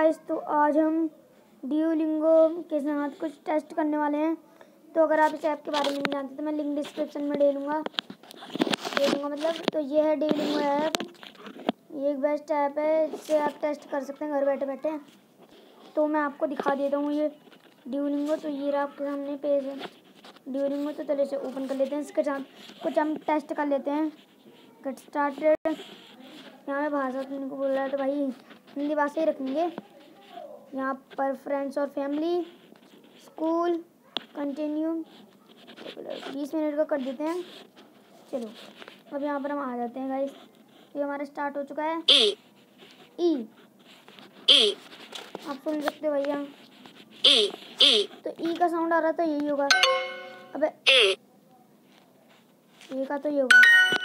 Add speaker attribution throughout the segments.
Speaker 1: Guys, तो आज हम ड्यूलिंगो के साथ कुछ टेस्ट करने वाले हैं। तो अगर आप इस ऐप के बारे में नहीं जानते तो मैं लिंक डिस्क्रिप्शन में दे दूँगा मतलब। तो ये है ड्यूलिंगो ऐप। ये एक बेस्ट ऐप है, इससे आप टेस्ट कर सकते हैं घर बैठे बैठे। तो मैं आपको दिखा देता हूँ ये ड्यूलिंगो। तो ये आपके सामने पेज है ड्यूलिंगो। तो चलिए इसे ओपन कर लेते हैं। इसके साथ कुछ हम टेस्ट कर लेते हैं। Get started. यहाँ पे भाषा सुनने को बोल रहा है तो भाई हिंदी भाषा ही रखेंगे। यहाँ पर फ्रेंड्स और फैमिली, स्कूल, कंटिन्यू 20 मिनट का कर देते हैं। चलो अब यहाँ पर हम आ जाते हैं गाइस। ये हमारा स्टार्ट हो चुका है। ई आप सुन सकते हो भैया। तो ई का साउंड आ रहा था, यही होगा। अबे ए का तो ये होगा।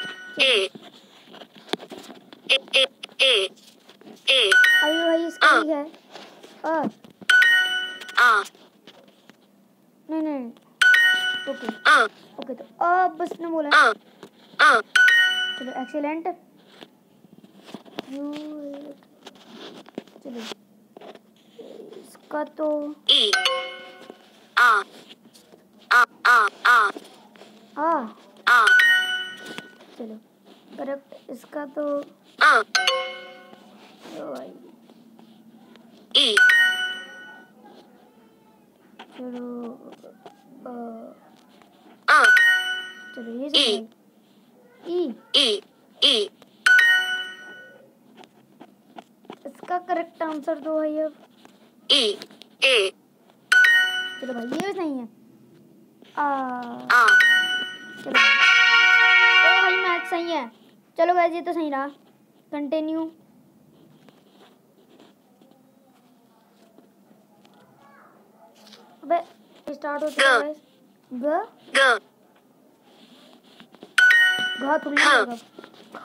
Speaker 1: अभी भाई इसका ही है। नहीं ओके तो अब बस ने बोला। चलो एक्सीलेंट। चलो इसका तो चलो करेक्ट। इसका तो भाई चलो चलो ये सब ई इसका करेक्ट आंसर दो भाई। अब चलो भाई ये भी सही है। चलो भाई मैथ सही है। चलो गाइस ये तो सही रहा। कंटिन्यू। अबे स्टार्ट हो चुका है। ग थोड़ी ना ख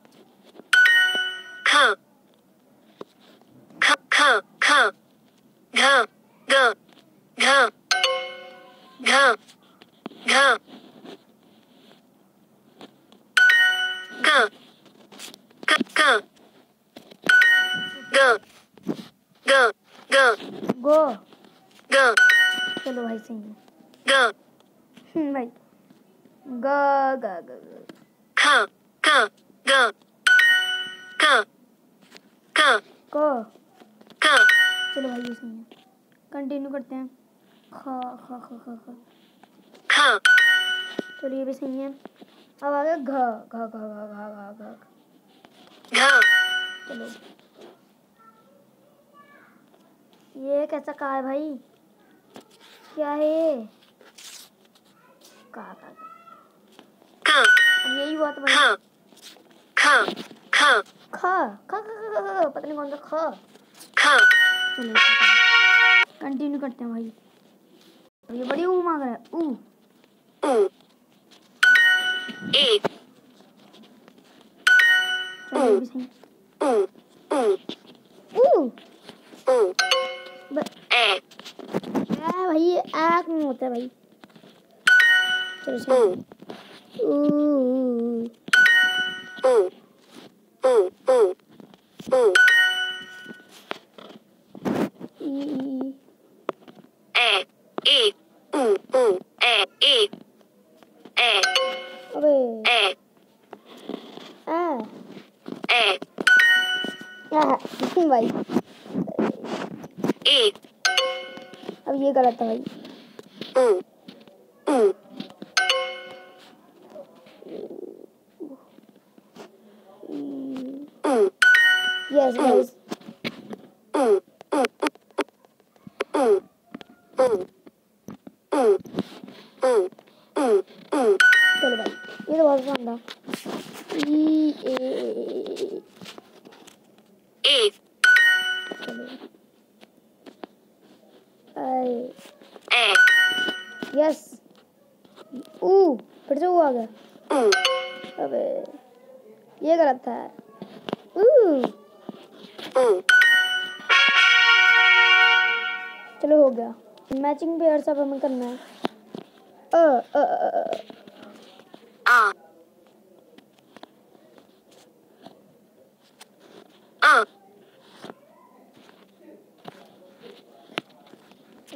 Speaker 1: गो। चलो भाई सही है भाई। ग ग ग को। चलो भाई ये सही है। कंटिन्यू करते हैं। ख ख ख ख ख। चलो ये भी सही है। अब आ गया घ घ घ घ घ घ घ। चलो ये कैसा कहा है भाई? क्या है ये? कहा अब यही हुआ तो भाई। ख पता नहीं कौन सा ख। चलो कंटिन्यू करते हैं भाई। ये बड़ी ऊ मांग रहा है। ऊ चलो ये भी सही। भाई आँख में होता है भाई। चलो सही। अबे भाई अब ये गलत है भाई। Yes guys. चलो भाई ये तो बहुत आसान था। चलो यस। फिर से वो आ गया। अबे ये गलत था। चलो हो गया। मैचिंग पेयर सब हमें करना है।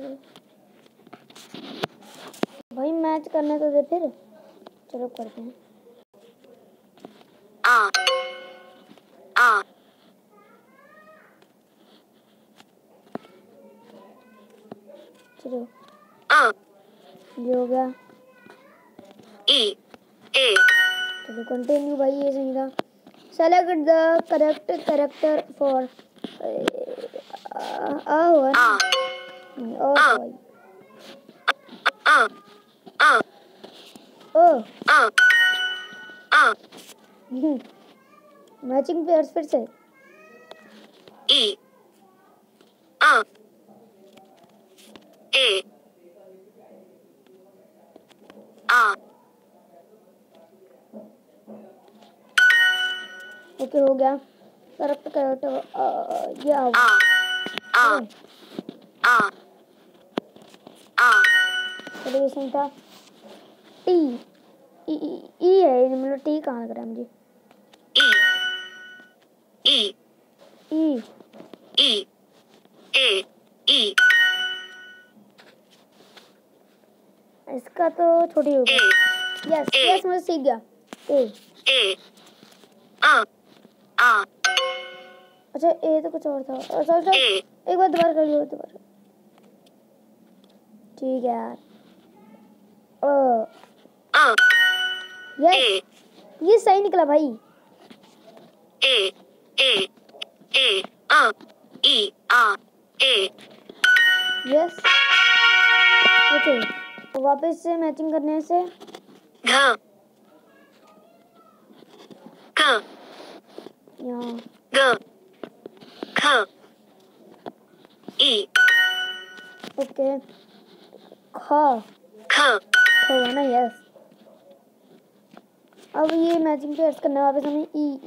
Speaker 1: भाई मैच करने तो दे फिर। चलो करते हैं। चलो ये हो गया। चलो कंटिन्यू भाई, ये सही था। Select the correct character for matching pairs फिर से। ओके हो गया। करेक्ट कैरेक्टर ये आओ। चलो ये सही था। टी ई है, मतलब टी कहाँ लग रहा है मुझे। इसका तो छोटी हो गई। यस यस मुझे सीख गया। अच्छा ए तो कुछ और था। अच्छा एक बार दोबारा कर लियो दोबारा। ठीक है यार। यस ये सही निकला भाई। यस ओके, वापस से मैचिंग करने से यहाँ ओके है ना। यस अब ये मैचिंग पेयर्स करना वापस हमें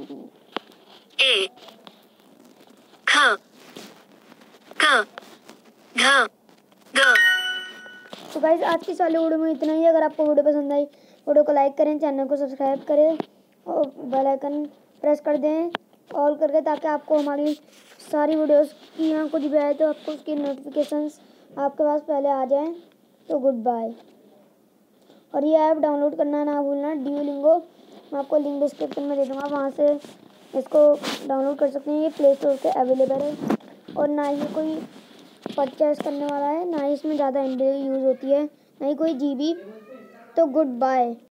Speaker 1: तो गाइस आज की वाली वीडियो में इतना ही। अगर आपको वीडियो पसंद आई, वीडियो को लाइक करें, चैनल को सब्सक्राइब करें और बेल आइकन प्रेस कर दें ऑल करके, ताकि आपको हमारी सारी वीडियोस की यहाँ कुछ भी आए तो आपको उसकी नोटिफिकेशंस आपके पास पहले आ जाएं। तो गुड बाय। और ये ऐप डाउनलोड करना ना भूलना, ड्यूलिंगो। मैं आपको लिंक डिस्क्रिप्शन में दे दूँगा, वहाँ से इसको डाउनलोड कर सकते हैं। ये प्ले स्टोर पे अवेलेबल है और ना ही कोई परचेस करने वाला है, ना ही इसमें ज़्यादा एमबी यूज़ होती है, ना ही कोई जीबी। तो गुड बाय।